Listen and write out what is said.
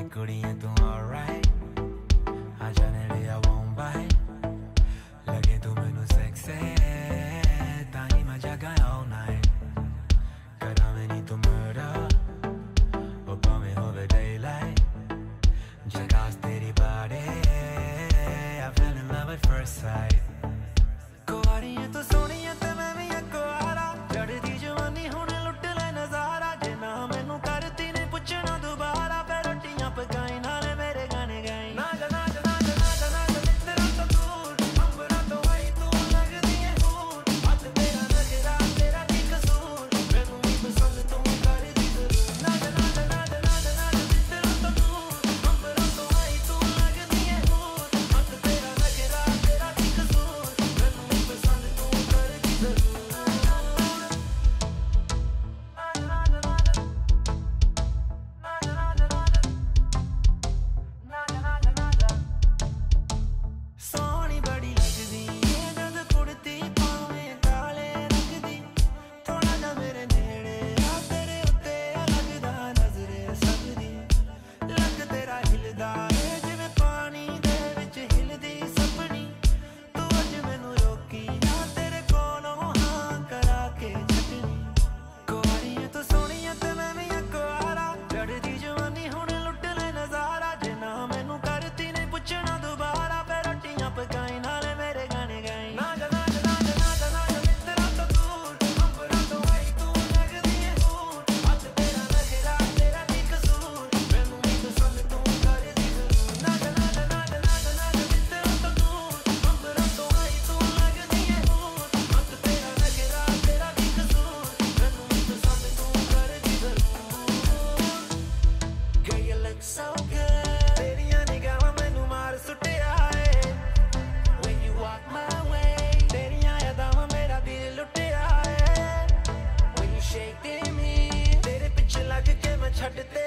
कुड़ियां तू alright आ जाने ले I won't bite लगे तू मैनू sexy ताही मैं जगा all night करा मैं नी तू murder ओ भावें होवे daylight जगास तेरी body I fell in love at first sight कुआरियां तू सोहणियां ते मैं भी कुआरा चढ़दी जवानी हुण लुट ले नजारा जे ना मैनू करती ने पुछना दोबारा फिर रोटियां पकाई नाले मेरे गाने गाई ना ना ना ना तेरा तो दूर अंबरा तो आई तू लगदी है हूर हाथ तेरा नखरा तेरा की कसूर मैनू भी पसंद तू कर दी जरूर ना ना ना तेरा तो दूर अंबरा तो आई तू लगदी है हूर हाथ तेरा नखरा तेरा की कसूर मैनू भी पसंद तू कर दी जरूर सोहनी बड़ी लगदी जद कुड़ती पावें काले रंग दी थोड़ा जा मेरे नेड़े आ तेरे उत्ते लगदा नजरे सकदी लग तेरा हिलदा है जिवें पानी दे विच हिलदी सपनी तू अज मैनू रोकी ना तेरे कोलों हां करा के छटनी कुआरियां तू सोहणियां ते मैं भी कुआरा चढ़दी जवानी हुण लुट ले नजारा जे ना मैनू करती ने पुछना दोबारा फिर रोटियां पकाई नाले मेरे गाने गाई ना ना तेरा तो दूर अंबरा तो आई तू लगदी है हूर हाथ तेरा नखरा तेरा की कसूर मैनू भी पसंद तू कर दी जरूर ना ना तेरा तो दूर अंबरा तो आई तू लगदी है हूर हाथ तेरा नखरा तेरा की कसूर मैनू भी पसंद तू कर दी जरूर Girl you look so good तेरियां निगाहां मैनू मार सुटिया है When you walk my way तेरियां यादां मेरा दिल लुटिया है When you shake me तेरे पिछे लग के मैं छड्ड ते